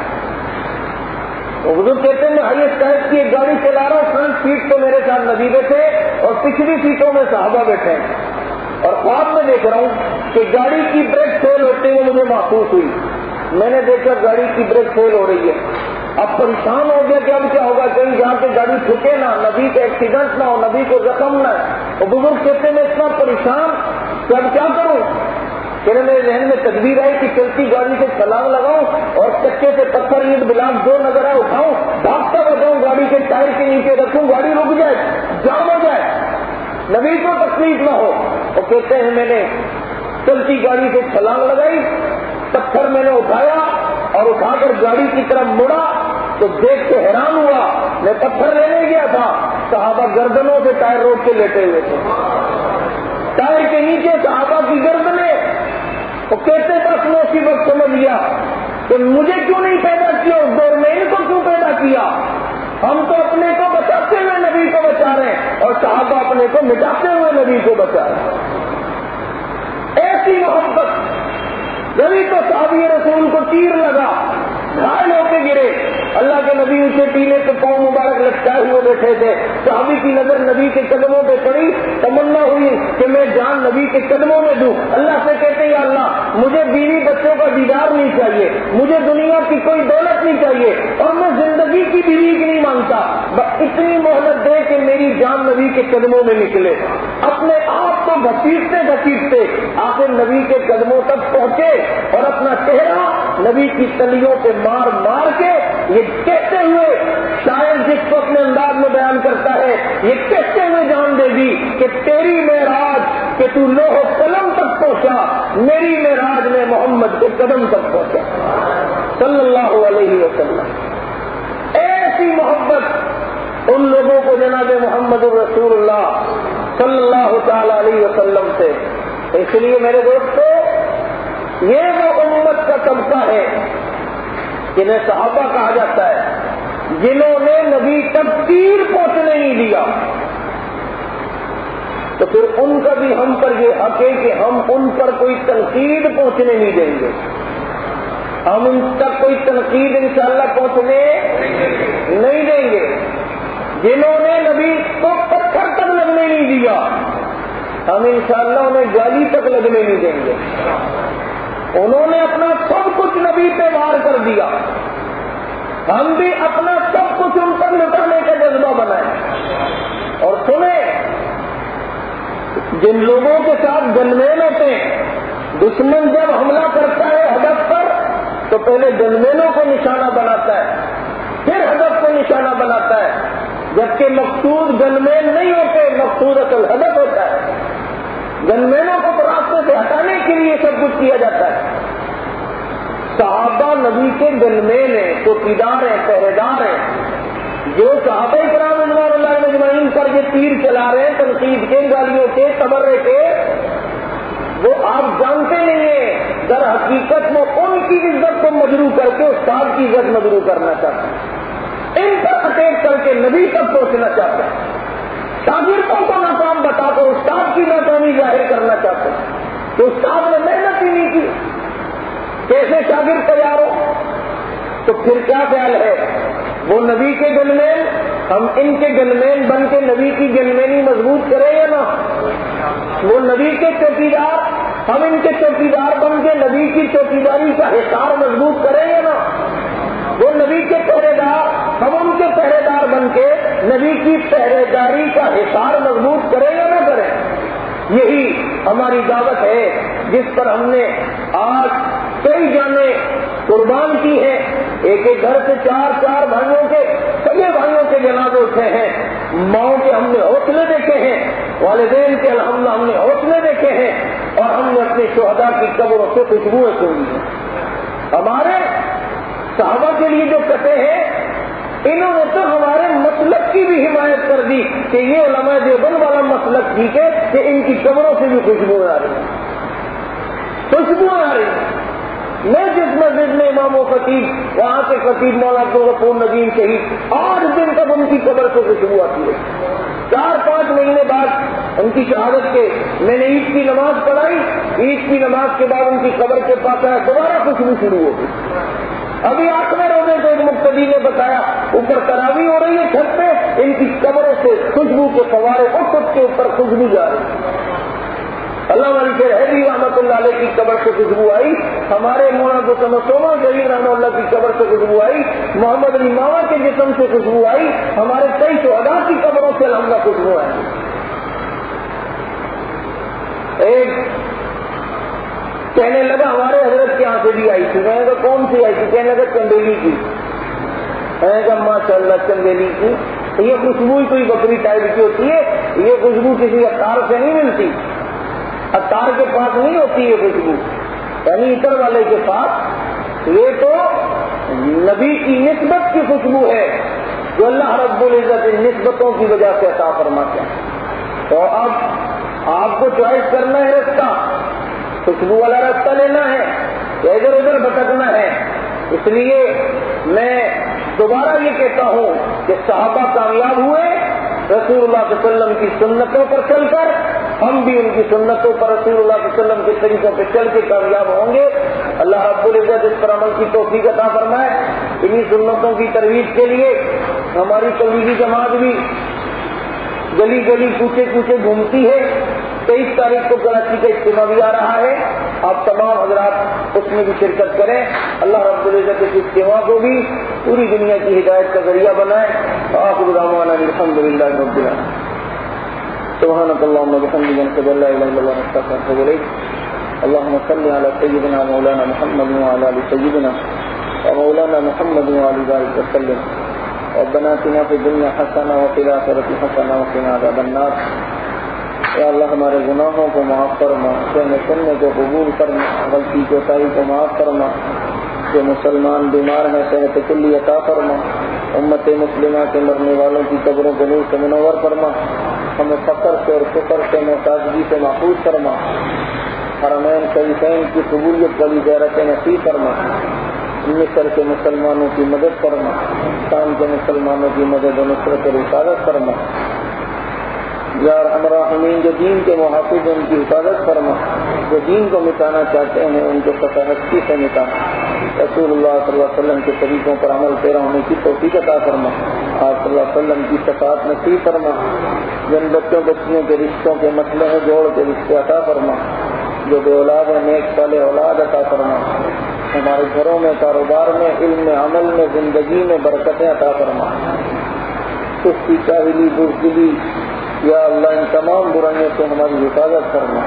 وہ بزرگ کہتے ہیں میں ہائیسٹ ٹائپ کی ایک گاڑی چلا رہا ہوں، فرنٹ سیٹ تو میرے ساتھ نبی بیٹھے اور پچھلی سیٹوں میں صحابہ بیٹھے ہیں، اور خواب میں دیکھ رہا ہوں کہ گاڑی کی بریک فیل ہوتے ہوئے مجھے محسوس ہوئی۔ میں نے دیکھا گاڑی کی بریک فیل ہو رہی ہے، اب پریشان ہو گیا کہ اب کیا ہوگا، کہیں جہاں سے گاڑی ٹھکے نہ، نبی کا ایکسیڈنٹ نہ ہو، نبی کو زخم نہ ہے۔ وہ بزرگ کہتے ہیں میں اتنا پریشان کہ اب کیا کروں، کہ میرے ذہن میں تدبیر آئی کہ چلتی گاڑی سے چھلانگ لگاؤں اور چکے سے پتھر اینٹ بلاک جو نظر آئے اٹھاؤں، بھاگتا بچاؤں، گاڑی کے ٹائر کے نیچے رکھوں، گاڑی رک جائے، جام ہو جائے، نبی کو تکلیف نہ ہو۔ وہ کہتے ہیں میں نے چلتی گاڑی سے چھلانگ لگائی، پتھر میں نے اٹھایا اور اٹھا کر گاڑی کی طرف مڑا تو دیکھ کے حیران ہوا، میں پتھر لینے گیا تھا، صحابہ گردنوں سے ٹائر روڈ کے لیٹے ہوئے تھے، ٹائر کے نیچے صحابہ کی گردنیں۔ وہ کہتے بس میں اسی وقت سمجھ لیا کہ مجھے کیوں نہیں پیدا کیا اس دور میں، ان کو کیوں پیدا کیا؟ ہم تو اپنے کو بچاتے ہوئے نبی کو بچا رہے ہیں اور صحابہ اپنے کو مٹاتے ہوئے نبی کو بچا رہے ہیں۔ ایسی محبت، نبی تو صحابی رسول کو تیر لگا، گھائل ہو کے گرے، اللہ کے نبی اسے پینے کے پاؤں مبارک لٹکائے ہوئے بیٹھے تھے، صحابی کی نظر نبی کے قدموں پہ پڑی، تمنا ہوئی کہ میں جان نبی کے قدموں میں دوں۔ اللہ سے کہتے یا اللہ مجھے بیوی بچوں کا دیدار نہیں چاہیے، مجھے دنیا کی کوئی دولت نہیں چاہیے، اور میں زندگی کی بیوی کی نہیں مانگتا، بس اتنی مہلت دے کہ میری جان نبی کے قدموں میں نکلے۔ اپنے آپ کو گھسیٹتے گھسیٹتے آخر نبی کے قدموں تک پہنچے اور اپنا چہرہ نبی کی تلیوں پہ مار مار کے یہ کہتے ہوئے، شاعر جس کو اپنے انداز میں بیان کرتا ہے، یہ کہتے ہوئے جان دے گی کہ تیری معراج کہ تو لوح و قلم تک پہنچا، میری معراج میں محمد کے قدم تک پہنچا صلی اللہ علیہ وسلم۔ ایسی محبت ان لوگوں کو جناب محمد الرسول اللہ صلی اللہ تعالی علیہ وسلم سے۔ اس لیے میرے دوستو یہ وہ امت کا طبقہ ہے جنہیں صحابہ کہا جاتا ہے، جنہوں نے نبی تک تیر پہنچنے نہیں دیا۔ تو پھر ان کا بھی ہم پر یہ حق ہے کہ ہم ان پر کوئی تنقید پہنچنے نہیں دیں گے. ہم ان تک کوئی تنقید انشاءاللہ پہنچنے نہیں دیں گے. جنہوں نے نبی کو پتھر تک لگنے نہیں دیا ہم انشاءاللہ انہیں گالی تک لگنے نہیں دیں گے. انہوں نے اپنا سب کچھ نبی پہ وار کر دیا, ہم بھی اپنا سب کچھ ان پر لٹانے کا جذبہ بنائیں. اور سنیں, جن لوگوں کے ساتھ گنمین ہوتے ہیں, دشمن جب حملہ کرتا ہے ہدف پر تو پہلے گنمینوں کو نشانہ بناتا ہے, پھر ہدف کو نشانہ بناتا ہے, جبکہ مقصود گنمین نہیں ہوتے, مقصود اصل ہدف ہوتا ہے. گنمینوں کو راستے سے ہٹانے کے لیے سب کچھ کیا جاتا ہے. صحابہ نبی کے گنمین ہیں, چوکیدار ہیں, پہرے دار ہیں. جو صحابہ کرام رضوان اللہ اجمعین پر یہ تیر چلا رہے ہیں تنقید کے, گالیوں کے, تبرے کے, وہ آپ جانتے نہیں ہیں در حقیقت وہ ان کی عزت کو مجروح کر کے استاد کی عزت مجروح کرنا چاہتے ہیں, ان پر اٹیک کر کے نبی تک پہنچنا چاہتے ہیں. شاگردوں کو ناکام بتا کر استاد کی ناکامی ظاہر کرنا چاہتے ہیں. تو استاد نے محنت ہی نہیں کی, کیسے شاگرد تیار ہو؟ تو پھر کیا خیال ہے, وہ نبی کے گنمین, ہم ان کے گنمین بن کے نبی کی گنمینی مضبوط کریں یا نہ؟ وہ نبی کے چوکیدار, ہم ان کے چوکیدار بن کے نبی کی چوکیداری کا حصار مضبوط کریں یا نہ؟ وہ نبی کے پہرے دار, ہم ان کے پہرے دار بن کے نبی کی پہرے داری کا حصار مضبوط کریں یا نہ کریں؟ یہی ہماری دعوت ہے جس پر ہم نے آج کئی جانیں قربان کی ہیں. ایک ایک گھر سے چار چار بھائیوں کے, سبھی بھائیوں کے جنازے اٹھے ہیں. ماؤں کے ہم نے حوصلے دیکھے ہیں, والدین کے الحمدللہ ہم نے حوصلے دیکھے ہیں, اور ہم نے اپنے شہداء کی قبروں سے خوشبوئیں سنی ہیں. ہمارے صحابہ کے لیے جو کٹے ہیں, انہوں نے تو ہمارے مسلک کی بھی حمایت کر دی کہ یہ علماء دیوبند والا مسلک ٹھیک ہے کہ ان کی قبروں سے بھی خوشبوئیں آ رہی ہیں, خوشبوئیں آ رہی ہیں. میں جس مسجد میں امام و خطیب, وہاں کے خطیب مولانا عبدالغفور ندیم شہید, آٹھ دن تک ان کی قبر سے خوشبو آتی ہے. چار پانچ مہینے بعد ان کی شہادت کے میں نے عید کی نماز پڑھائی, عید کی نماز کے بعد ان کی قبر کے پاس آیا, دوبارہ خوشبو شروع ہو گئی. ابھی آٹھویں روزے کو ایک مقتدی نے بتایا, اوپر تراویح ہو رہی ہے چھت پہ, ان کی قبروں سے خوشبو کے فوارے اٹھ اٹھ کے اوپر خوشبو جا رہی ہے. اللہ والی شیر حیدری رحمۃ اللہ علیہ کی قبر سے خوشبو آئی, ہمارے مولانا سوما جلیل رحمۃ اللہ کی قبر سے خوشبو آئی, محمد علی ماما کے جسم سے خوشبو آئی, ہمارے کئی شہداء کی قبروں سے الحمدہ خوشبو آئی. ایک کہنے لگا ہمارے حضرت کے یہاں سے بھی آئی تھی. میں نے کہا کون سی آئی تھی؟ کہنے لگا چندیلی کی. میں نے کہا ماشاء اللہ چندیلی کی, یہ خوشبو ہی کوئی بکری ٹائپ کی ہوتی ہے, یہ خوشبو کسی عطار سے نہیں ملتی, عطار کے پاس نہیں ہوتی یہ خوشبو, یعنی عطر والے کے پاس. یہ تو نبی کی نسبت کی خوشبو ہے جو اللہ رب العزت نسبتوں کی وجہ سے عطا فرماتے ہیں. تو اب آپ کو چوائس کرنا ہے رستہ, خوشبو والا راستہ لینا ہے یا ادھر ادھر بھٹکنا ہے. اس لیے میں دوبارہ یہ کہتا ہوں کہ صحابہ کامیاب ہوئے رسول اللہ صلی اللہ علیہ وسلم کی سنتوں پر چل کر, ہم بھی ان کی سنتوں پر رسول اللہ صلی اللہ علیہ وسلم کے طریقوں پہ چل کے کامیاب ہوں گے. اللہ رب العزت اس پر عمل کی توفیق عطا فرمائے. انہی سنتوں کی ترویج کے لیے ہماری تبلیغی جماعت بھی گلی گلی کوچے کوچے گھومتی ہے. تیئیس تاریخ کو کراچی کا اجتماع بھی آ رہا ہے, آپ تمام حضرات اس میں بھی شرکت کریں. اللہ رب العزت اس اجتماع کو بھی پوری دنیا کی ہدایت کا ذریعہ بنائے. آخر دعوانا الحمدللہ رب العالمین. سبحانک اللہم و بحمدک اشہد ان لا الہ الا انت استغفرک و اتوب الیک. اللہم صل علی سیدنا مولانا محمد وعلی آل سیدنا ومولانا محمد وعلی ذلک وسلم. ربنا آتنا فی الدنیا حسنہ وفی الآخرۃ حسنہ وقنا عذاب النار. یا اللہ ہمارے گناہوں کو معاف فرما, سننے سننے کو قبول فرما, غلطی کوتاہی کو معاف فرما. جو مسلمان بیمار ہیں صحت کلی عطا فرما. امت مسلمہ کے مرنے والوں کی قبروں کو نور سے منور فرما. ہمیں فقر سے اور فقر سے محتاجگی سے محفوظ فرما. حرمین شریفین کی قبولیت والی زیارت نصیب فرما. مصر کے مسلمانوں کی مدد فرما. شام کے مسلمانوں کی مدد و نصرت اور حفاظت فرما. یا ارحم الراحمین جو دین کے محافظ ان کی حفاظت فرما، جو دین کو مٹانا چاہتے ہیں ان کو قطع ہستی سے مٹا، رسول اللہ صلی اللہ علیہ وسلم کے طریقوں پر عمل پیرا ہونے کی توفیق عطا فرما، آپ صلی اللہ علیہ وسلم کی شفاعت نصیب فرما، جن بچوں بچیوں کے رشتوں کے مسئلے ہیں جوڑ کے رشتے عطا فرما، جو بے اولاد ہے نیک صالح اولاد عطا فرما، ہمارے گھروں میں کاروبار میں علم میں عمل میں زندگی میں برکتیں عطا فرما، سستی کاہلی بزدلی یا اللہ ان تمام برائیوں سے ہماری حفاظت کرنا،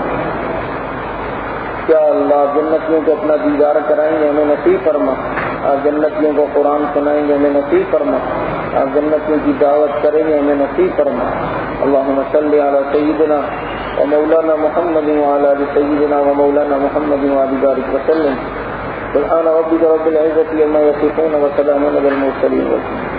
یا اللہ جنتیوں کو اپنا دیدار کرائیں گے ہمیں نصیب فرما، آپ جنتیوں کو قرآن سنائیں گے ہمیں نصیب فرما، آپ جنتیوں کی دعوت کریں گے ہمیں نصیب فرما، اللہم صلی علی سیدنا و مولانا محمد وعلی آل سیدنا و مولانا محمد وعلی بارک وسلم، سبحان ربک رب العزة عما یصفون وسلام علی المرسلین.